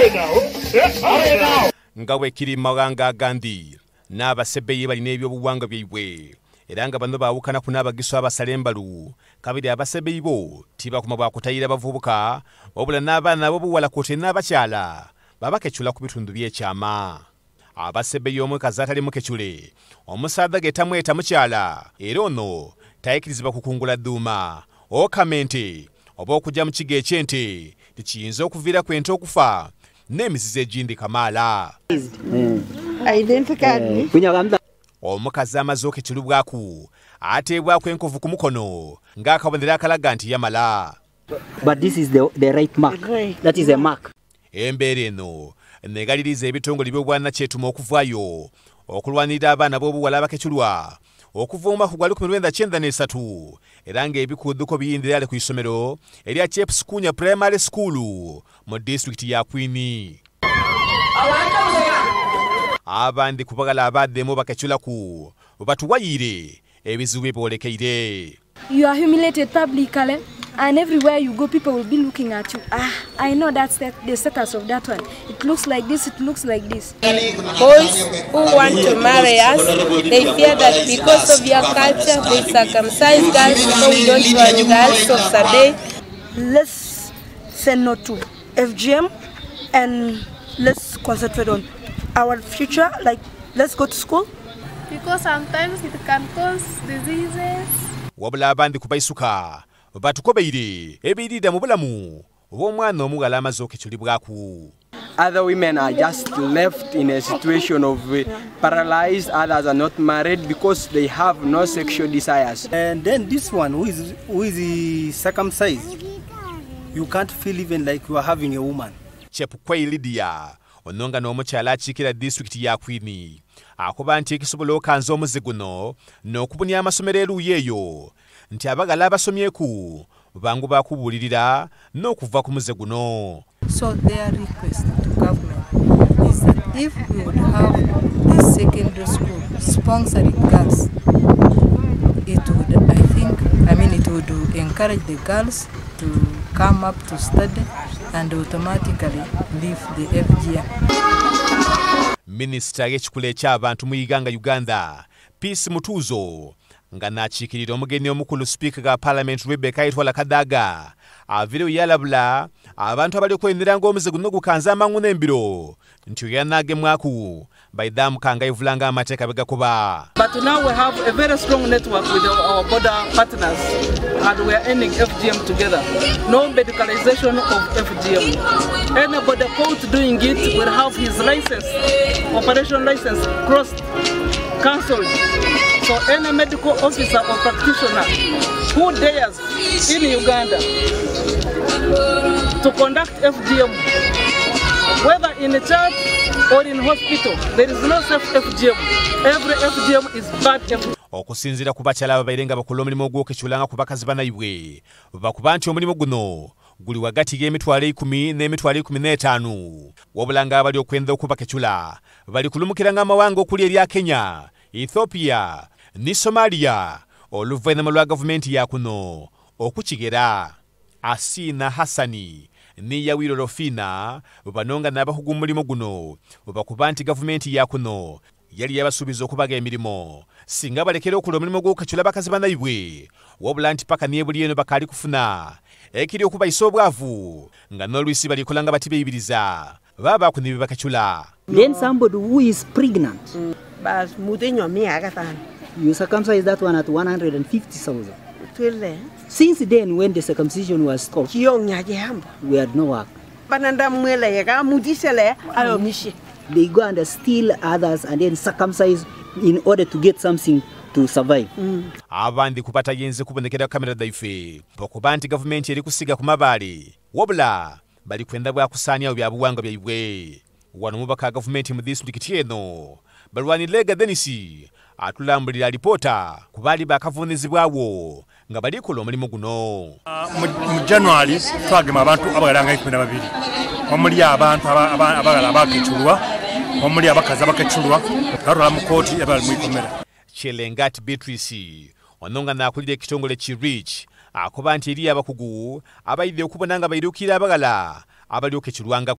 nga wekiri mawanga agandi n'abasebbeyi balina ebyobuwangwa byaibwe era nga bano baawukana ku n'abagiso abasala embalu kabiri abasebbeyi bo tibakuma bwakutayira bavubuka wabula n'abaana b'obuwala kwote n'abakyala babakecula ku bitundu by'ekyama abasebbeyi omwekazi atali mukecule omusaadha getamweta mukyala era ono tayikirizibwa kukungula dduuma okamente oba okujja mu kigo eky'ente tikiyinza okuviirako ente okufa n'emizizo egindi kamaala omukazi amaze okeculibwaku ateebwako enkovu ku mukono ng'akabonero akalaga nti yamala. But this is the right mark. That is a mark. Embeera eno negaliriza ebitongole by'obwannakyetumo okuvaayo okulwanirira abaana b'obuwala abakeculwa okuva mu mwaka gwa 1993 era ng'ebikudduko biyindirale ku isomero erya Chepskunya Primary School mu disitulikiti ya Kwini. Abandi kubagala abaddemu bakeculaku batuwayire ebizibu ebyolekeire. You are humiliated publicly and everywhere you go people will be looking at you. I know that's the status of that one. It looks like this, it looks like this. Boys who want to marry us, they fear that because of your culture they circumcise girls, so we don't want girls of Saturday. Let's say no to FGM and let's concentrate on our future, like let's go to school. Because sometimes it can cause diseases. Wabula abandi kubaisuka batukobeire ebirida mu bulamu obw'omwana omuwala amaze okeculibwaku. Other women are just left in a situation of paralyzed, others are not married because they have no sexual desires. And then this one who is circumcised, you can't feel even like you are having a woman. Chepkwei Lydia ononga n'omukyala akiikira disitulikiti ya Kwini akuba nti ekisobola okanza omuze guno n'okubunya amasomero eruuyi eyo nti abagala abasomyeku bangu bakubuulirira n'okuva ku muze guno. So their request to government is that if we would have this secondary school sponsoring girls, it would encourage the girls to come up to study and automatically leave the FGM. Minisita y'ekikula eky'abantu mu Iganga Uganda Peace Mutuzo nga n'akiikirira omugeni omukulu Speaker ga Parliament Rebecca Itwala Kadaga avireyo yalabula abantu abali okwenera ng'omuze guno gukanza amangu n'embiro nti oyo yanaagemwaku baiddamu kanga ivulanga amateeka begakuba. But now we have a very strong network with our border partners and we are ending FGM together. No medicalization of FGM. Anybody caught doing it will have his license, operation license, crossed, cancelled. So any medical officer or practitioner who dares in Uganda to conduct FGM, whether in a church or in hospital, there is no safe FGM. Every FGM is bad FGM. Okusinzira ku bakyala ababaire nga bakola omulimu gw'okecula ku bakazi banaibwe bakuba nti omulimu guno guli wagati y'emitwalo 10 n'emitwalo 15 wabula nga abali okwenda okubakecula bali kulumukira ng'amawanga okuli erya Kenya, Ethiopia ne Somalia oluvannyuma lwa gavumenti ya kuno okukigera. Asina Hassani ne Yawiro Rofina banonga n'abahugu omulimu guno bakuba nti gavumenti ya kuno yali yabasuubiza okubaga emirimu singa balekera okola omulimu gw'okecula bakazi banaibwe wabula nti paka n'ebuli eno bakali kufuna ekiri okubayisa obwavu nga n'olwisi balikola nga batibeeyibiriza baba kunibi bakecula. Then somebody who is pregnant, you circumcise that one at 150,000. Since then, when the circumcision was stopped, we had no work. They go and steal others and then circumcise in order to get something to survive. Abandi kupata yenze kubonekera kamera daife pokuba nti gavumenti eri kusiga ku mabaale wabula bali kwenda bwakusaanya byabuwanga byaibwe wano mubaka gavumenti mu disitulikiti eno balwani Lega Denisi atulambulira alipota ku baali bakavunizibwawo nga bali kola omulimu guno. Mu January twagema abantu abagala nga 12 omuli abantu abagala abakeculwa omuli abakazi abakeculwa batwala mu kooti abali mu ikomera. Chelengati Beatrice ononga n'akulira ekitongole ki Reach akuba nti eri abakugu abayidde okubona nga bairukira abagala abali okeculwanga